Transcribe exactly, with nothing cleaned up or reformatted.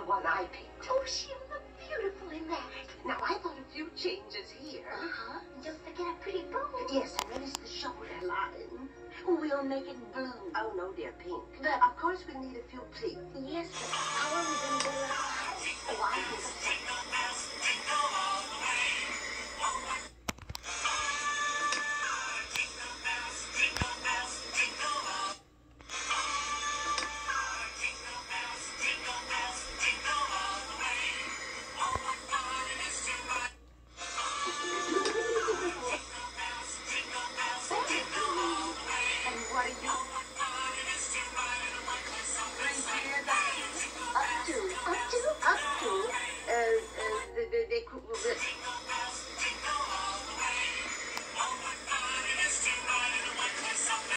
the one I picked. Oh, she'll look beautiful in that. Now, I thought a few changes here. Uh-huh. Don't forget a pretty bow. Yes, and then it's the shoulder line. We'll make it blue. Oh, no, dear, pink. But, of course, we need a few pleats. Yes, but